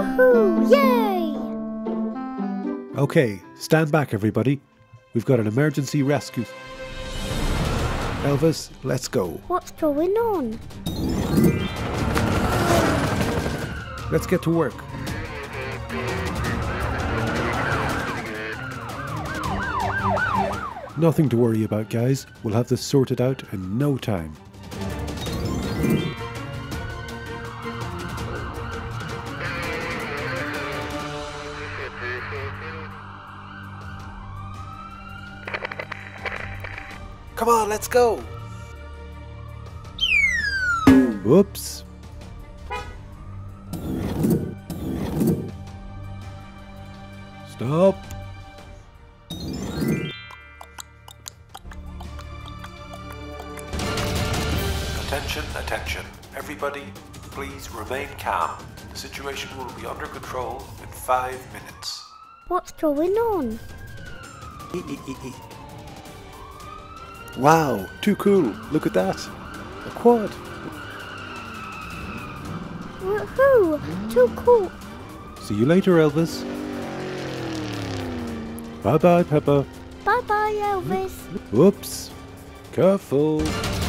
Woohoo! Yay! Okay, stand back everybody. We've got an emergency rescue. Elvis, let's go. What's going on? Let's get to work. Nothing to worry about, guys. We'll have this sorted out in no time. Come on, let's go! Whoops! Stop! Attention, attention. Everybody, please remain calm. The situation will be under control in 5 minutes. What's going on? Wow, too cool. Look at that. A quad. Woohoo! Too cool. See you later, Elvis. Bye-bye, Peppa. Bye-bye, Elvis. Whoops. Careful.